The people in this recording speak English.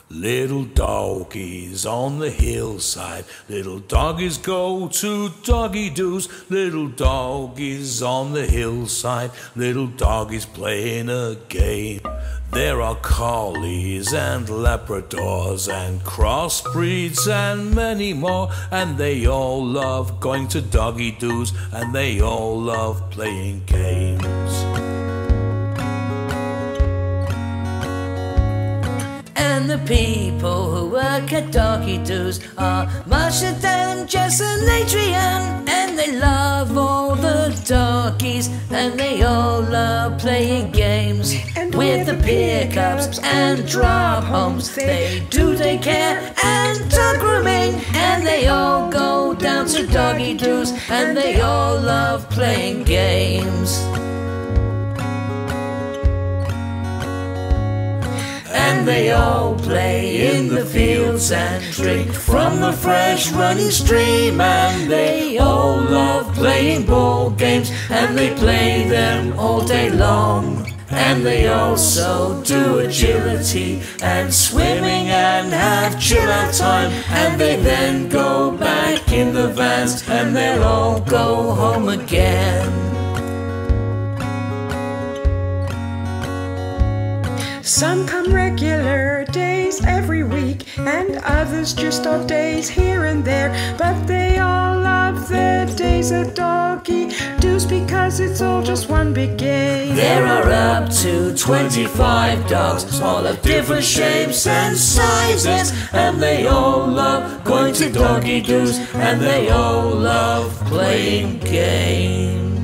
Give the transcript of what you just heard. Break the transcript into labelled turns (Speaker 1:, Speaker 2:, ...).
Speaker 1: Little doggies on the hillside, little doggies go to doggy doos. Little doggies on the hillside, little doggies playing a game. There are collies and labradors and crossbreeds and many more, and they all love going to doggy doos, and they all love playing games.
Speaker 2: And the people who work at doggy doos are Marsha, Dan, Jess and Adrian, and they love all the doggies, and they all love playing games. And with the pickups and drop homes, they do take care and dog grooming, and they all go down to doggy doos, and they all love playing games. And they all play in the fields and drink from the fresh running stream. And they all love playing ball games, and they play them all day long. And they also do agility and swimming and have chill out time. And they then go back in the vans, and they'll all go home again.
Speaker 3: Some come regular days every week, and others just odd days here and there. But they all love their days at doggy doos because it's all just one big game.
Speaker 2: There are up to 25 dogs, all of different shapes and sizes, and they all love going to doggy doos, and they all love playing games.